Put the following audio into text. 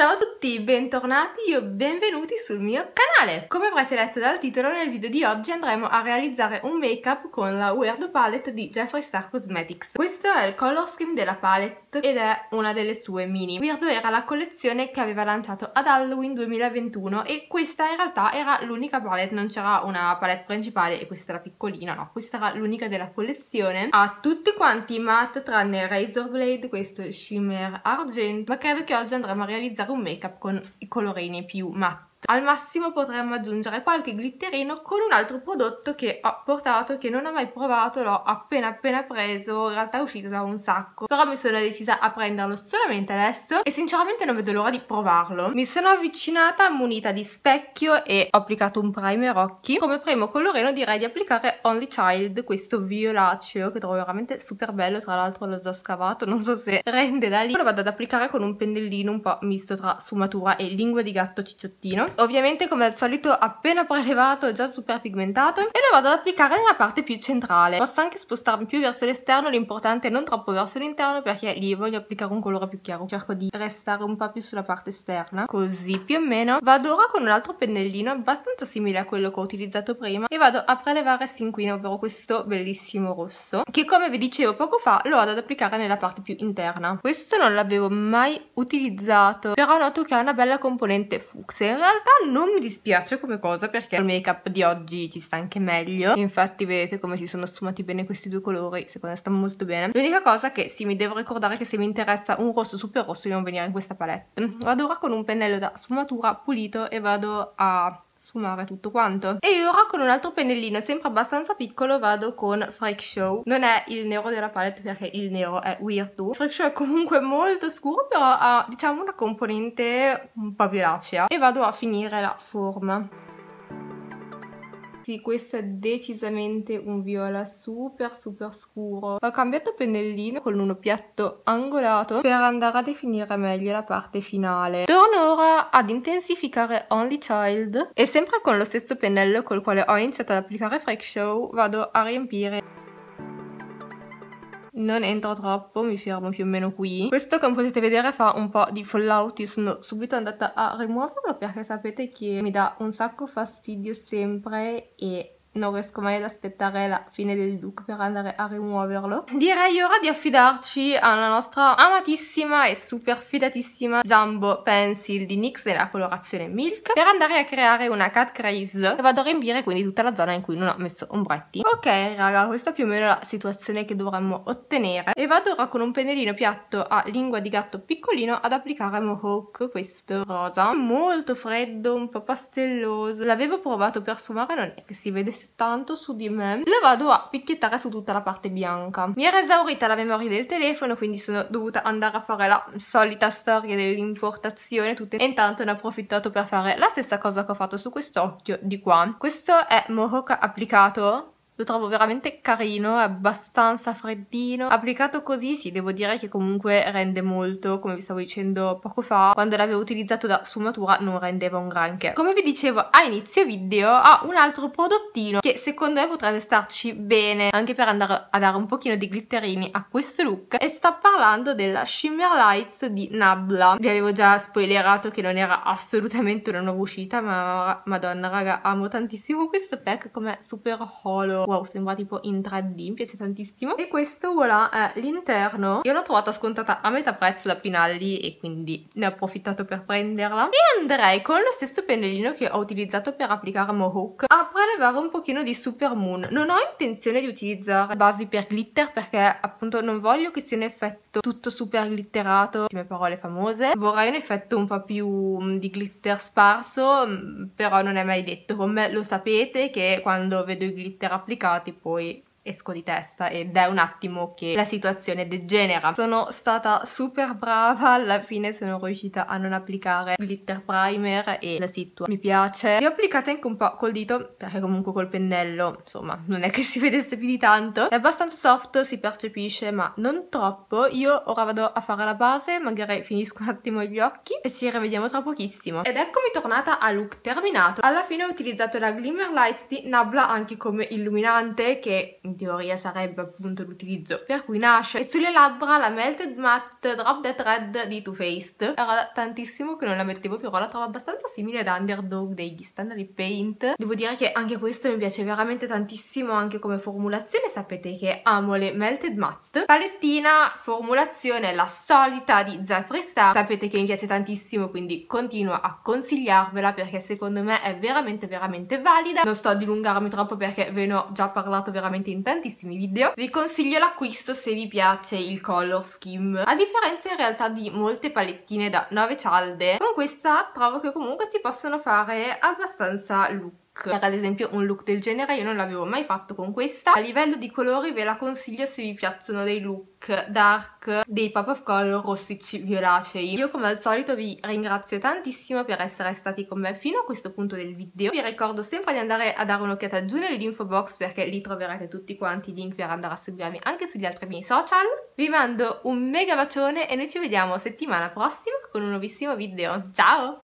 Ciao a tutti, bentornati o benvenuti sul mio canale. Come avrete letto dal titolo, nel video di oggi andremo a realizzare un make-up con la Weirdo Palette di Jeffree Star Cosmetics. Questo è il color scheme della palette ed è una delle sue mini. Weirdo era la collezione che aveva lanciato ad Halloween 2021 e questa in realtà era l'unica palette, non c'era una palette principale e questa era piccolina, no, questa era l'unica della collezione. Ha tutti quanti matte tranne Razor Blade, questo è shimmer argento, ma credo che oggi andremo a realizzare un make-up con i colorini più matte. Al massimo potremmo aggiungere qualche glitterino con un altro prodotto che ho portato, che non ho mai provato, l'ho appena preso, in realtà è uscito da un sacco, però mi sono decisa a prenderlo solamente adesso e sinceramente non vedo l'ora di provarlo. Mi sono avvicinata munita di specchio e ho applicato un primer occhi. Come primo colorino direi di applicare Only Child, questo violaceo che trovo veramente super bello, tra l'altro l'ho già scavato, non so se rende da lì. Lo vado ad applicare con un pennellino un po' misto tra sfumatura e lingua di gatto cicciottino. Ovviamente come al solito appena prelevato, già super pigmentato, e lo vado ad applicare nella parte più centrale. Posso anche spostarmi più verso l'esterno, l'importante è non troppo verso l'interno perché lì voglio applicare un colore più chiaro. Cerco di restare un po' più sulla parte esterna, così più o meno. Vado ora con un altro pennellino abbastanza simile a quello che ho utilizzato prima e vado a prelevare sin qui, ovvero questo bellissimo rosso, che come vi dicevo poco fa lo vado ad applicare nella parte più interna. Questo non l'avevo mai utilizzato, però noto che ha una bella componente fucsia. In realtà non mi dispiace come cosa perché il make up di oggi ci sta anche meglio. Infatti vedete come si sono sfumati bene questi due colori, secondo me stanno molto bene. L'unica cosa è che sì, mi devo ricordare che se mi interessa un rosso super rosso di non venire in questa palette. Vado ora con un pennello da sfumatura pulito e vado a sfumare tutto quanto. E ora con un altro pennellino sempre abbastanza piccolo vado con Freak Show. Non è il nero della palette perché il nero è Weirdo. Freak Show è comunque molto scuro, però ha diciamo una componente un po' violacea e vado a finire la forma. Sì, questo è decisamente un viola super scuro. Ho cambiato pennellino con uno piatto angolato per andare a definire meglio la parte finale. Torno ora ad intensificare Only Child e sempre con lo stesso pennello col quale ho iniziato ad applicare Freak Show vado a riempire. Non entro troppo, mi fermo più o meno qui. Questo, come potete vedere, fa un po' di fallout. Io sono subito andata a rimuoverlo perché sapete che mi dà un sacco fastidio sempre e non riesco mai ad aspettare la fine del look per andare a rimuoverlo. Direi ora di affidarci alla nostra amatissima e super fidatissima Jumbo Pencil di NYX nella colorazione Milk per andare a creare una cat crease che vado a riempire quindi tutta la zona in cui non ho messo ombretti. Ok raga, questa è più o meno la situazione che dovremmo ottenere e vado ora con un pennellino piatto a lingua di gatto piccolino ad applicare Mohawk, questo rosa molto freddo, un po' pastelloso. L'avevo provato per sfumare, non è che si vede tanto su di me. Lo vado a picchiettare su tutta la parte bianca. Mi era esaurita la memoria del telefono, quindi sono dovuta andare a fare la solita storia dell'importazione e intanto ne ho approfittato per fare la stessa cosa che ho fatto su questo occhio di qua. Questo è Mohawk applicato. Lo trovo veramente carino, è abbastanza freddino. Applicato così sì, devo dire che comunque rende molto, come vi stavo dicendo poco fa. Quando l'avevo utilizzato da sfumatura non rendeva un granché. Come vi dicevo a inizio video, ho un altro prodottino che secondo me potrebbe starci bene anche per andare a dare un pochino di glitterini a questo look. E sto parlando della Shimmer Lights di Nabla. Vi avevo già spoilerato che non era assolutamente una nuova uscita, ma madonna raga, amo tantissimo questo pack, com'è super hollow. Wow, sembra tipo in 3D, mi piace tantissimo. E questo, voilà, è l'interno. Io l'ho trovata scontata a metà prezzo da Pinalli e quindi ne ho approfittato per prenderla. E andrei con lo stesso pennellino che ho utilizzato per applicare Mohawk a prelevare un pochino di Super Moon. Non ho intenzione di utilizzare basi per glitter perché appunto non voglio che sia un effetto tutto super glitterato, ultime parole famose. Vorrei un effetto un po' più di glitter sparso, però non è mai detto. Con me lo sapete che quando vedo i glitter applicati poi esco di testa ed è un attimo che la situazione degenera. Sono stata super brava, alla fine sono riuscita a non applicare glitter primer e la situa mi piace. Li ho applicati anche un po' col dito perché comunque col pennello insomma non è che si vedesse più di tanto. È abbastanza soft, si percepisce ma non troppo. Io ora vado a fare la base, magari finisco un attimo gli occhi e ci rivediamo tra pochissimo. Ed eccomi tornata a look terminato. Alla fine ho utilizzato la Glimmer Lights di Nabla anche come illuminante, che teoria sarebbe appunto l'utilizzo per cui nasce. E sulle labbra la Melted Matte Drop That Red di Too Faced, era tantissimo che non la mettevo, però la trovo abbastanza simile ad Underdog degli Standard Paint. Devo dire che anche questo mi piace veramente tantissimo anche come formulazione, sapete che amo le Melted Matte. Palettina, formulazione la solita di Jeffree Star, sapete che mi piace tantissimo, quindi continuo a consigliarvela perché secondo me è veramente valida. Non sto a dilungarmi troppo perché ve ne ho già parlato veramente in tantissimi video. Vi consiglio l'acquisto se vi piace il color scheme. A differenza in realtà di molte palettine da 9 cialde, con questa trovo che comunque si possono fare abbastanza look. Per ad esempio un look del genere io non l'avevo mai fatto con questa. A livello di colori ve la consiglio se vi piacciono dei look dark, dei pop of color rossicci violacei. Io come al solito vi ringrazio tantissimo per essere stati con me fino a questo punto del video. Vi ricordo sempre di andare a dare un'occhiata giù nell'info box perché lì troverete tutti quanti i link per andare a seguirmi anche sugli altri miei social. Vi mando un mega bacione e noi ci vediamo settimana prossima con un nuovissimo video. Ciao!